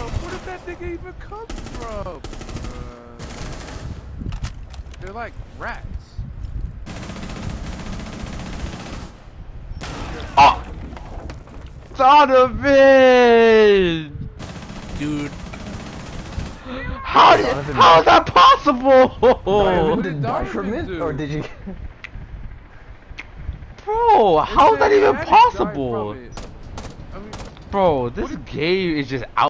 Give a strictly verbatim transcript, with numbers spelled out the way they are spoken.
Where did that nigga even come from? Uh, they're like rats. Oh! Son of it! Dude. How did, how is that possible? Donovan did die from it, or did you? Bro, how is that even possible? I mean, Bro, this game is just out.